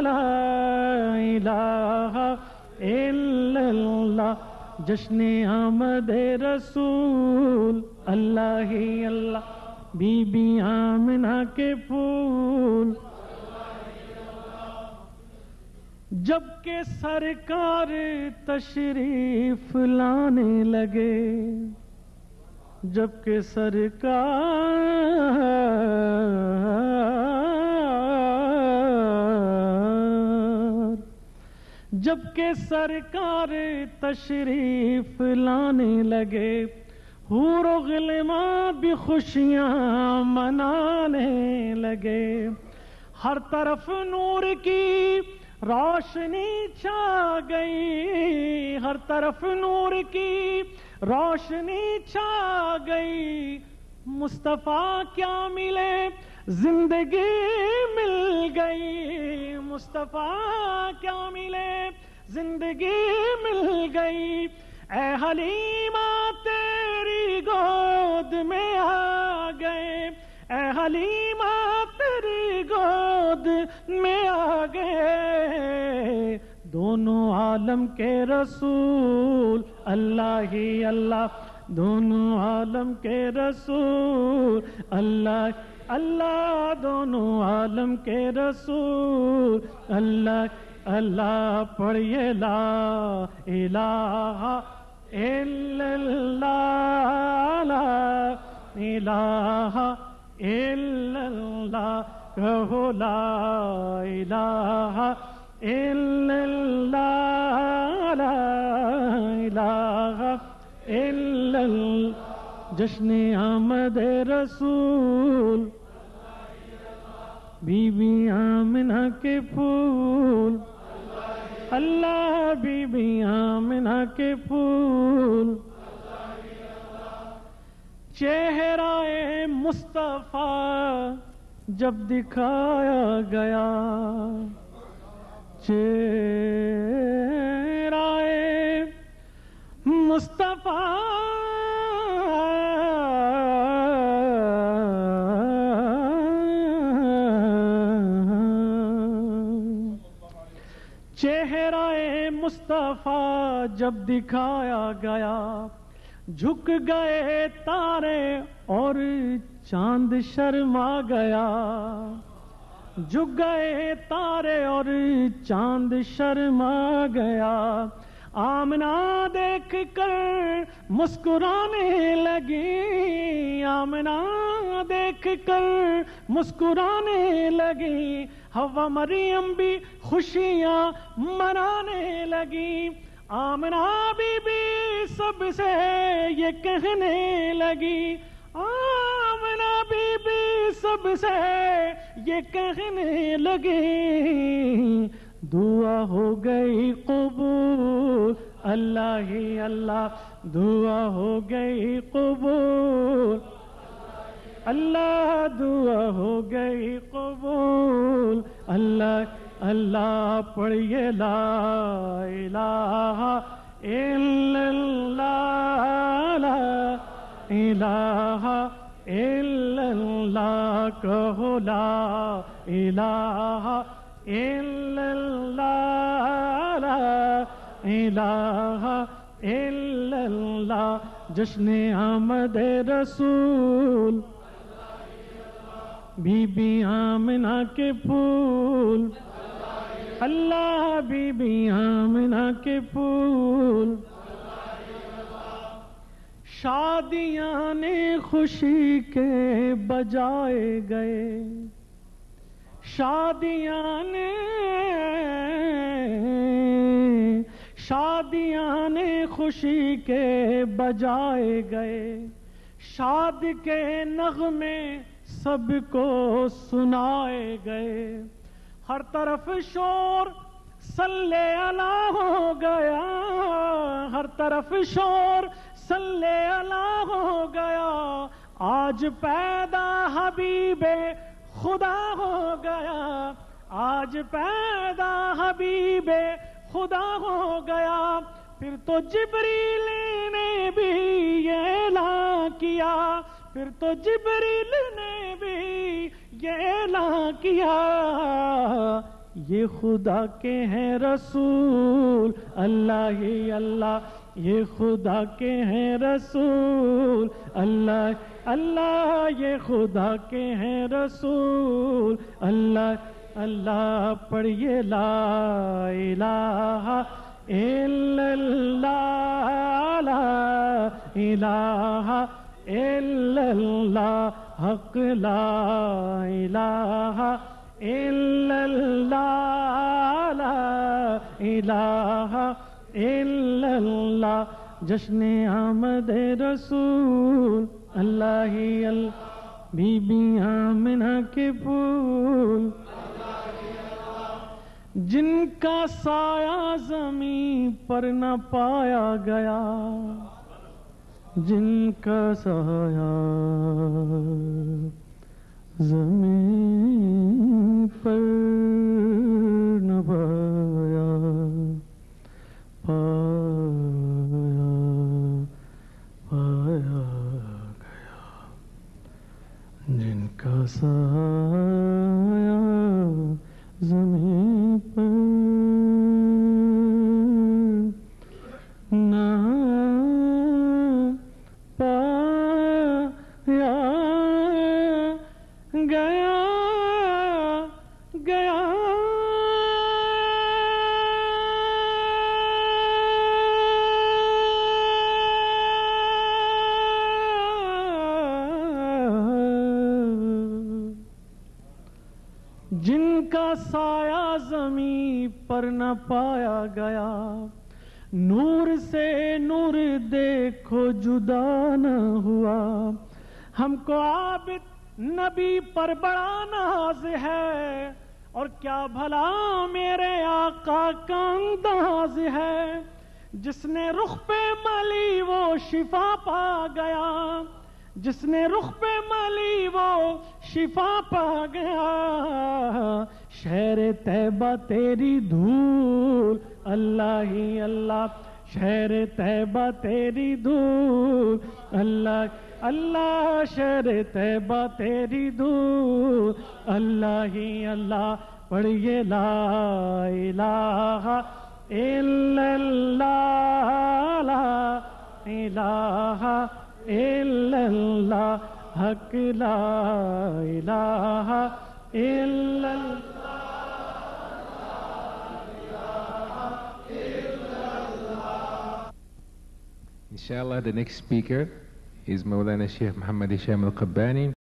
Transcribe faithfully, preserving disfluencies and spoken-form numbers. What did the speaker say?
لا الہ الا اللہ جشن آمد رسول اللہ ہی اللہ بی بی آمنہ کے پھول جب کہ سرکار تشریف لانے لگے جب کہ سرکار جب کہ سرکار تشریف لانے لگے حور و غلمان بھی خوشیاں منانے لگے ہر طرف نور کی روشنی چھا گئی ہر طرف نور کی روشنی چھا گئی مصطفیٰ کیا ملے زندگی مل گئی مصطفیٰ کیا ملے زندگی مل گئی اے حلیمہ تیری گود میں آ گئے اے حلیمہ تیری گود میں آ گئے دونوں عالم کے رسول اللہ ہی اللہ دونوں عالم کے رسول اللہ اللہ دونوں عالم کے رسول اللہ اللہ پڑھیے لا الہ الا اللہ لا الہ الا اللہ کہو لا الہ الا اللہ لا الہ الا اللہ جشن آمد رسول بی بی آمنہ کے پھول اللہ بی بی آمنہ کے پھول چہرہ مصطفیٰ جب دکھایا گیا چہرہ مصطفیٰ چہرہ مصطفیٰ جب دکھایا گیا جھک گئے تارے اور چاند شرما گیا جھک گئے تارے اور چاند شرما گیا آمنہ دیکھ کر مسکرانے لگی آمنہ دیکھ کر مسکرانے لگی حوا مریم بھی خوشیاں منانے لگی آمنہ بی بی سب سے یہ کہنے لگی آمنہ بی بی سب سے یہ کہنے لگی دعا ہو گئی قبول اللہ ہی اللہ دعا ہو گئی قبول اللہ دعا ہو گئی قبول اللہ اللہ پڑھیے لا الہ الا اللہ لا الہ الا اللہ کہو لا الہ الا اللہ لا الہ الا اللہ جشن آمد رسول بی بی آمنہ کے پھول اللہ بی بی آمنہ کے پھول شادیاں نے خوشی کے بجائے گئے شادیاں نے شادیاں نے خوشی کے بجائے گئے شاد کے نغمے سب کو سنائے گئے ہر طرف شور صلی علی ہو گیا ہر طرف شور صلی علی ہو گیا آج پیدا حبیب خدا ہو گیا آج پیدا حبیب خدا ہو گیا پھر تو جبریل نے بھی یہ اعلان کیا پھر تو جبریل نے بھی یہ اعلان کیا یہ خدا کے ہیں رسول اللہ ہی اللہ، یہ خدا کے ہیں رسول اللہ اللہ، یہ خدا کے ہیں رسول اللہ اللہ، پڑھیے لا الہ الا اللہ، لا الہ الا اللہ، حق لا الہ الا اللہ، لا الہ الا اللہ، جشن آمد رسول اللہ ہی اللہ، بی بی آمنہ کے پھول جن کا سایہ زمین پر نہ پایا گیا، جن کا سایہ زمین پر نہ پایا پایا پایا گیا، جن کا سایہ زمین پر نہ پایا گیا گیا۔ جن کا سایہ زمین پر نہ پایا گیا، نور سے نور دیکھو جدا نہ ہوا، ہم کو عابد نبی پر بڑا ناز ہے، اور کیا بھلا میرے آقا کا انداز ہے، جس نے رخ پہ ملی وہ شفا پا گیا، جس نے رخ پہ ملی وہ شفا پا گیا، شہر طیبہ تیری دھول اللہ ہی اللہ، شہر طیبہ تیری دھول اللہ اللہ، شہر طیبہ تیری دھول اللہ ہی اللہ، پڑھیے لا الہ الا اللہ، لا الہ الا اللہ، حق لا الہ الا اللہ۔ Inshallah, the next speaker is Mawlana Sheikh Muhammad Hisham Al-Qabbani.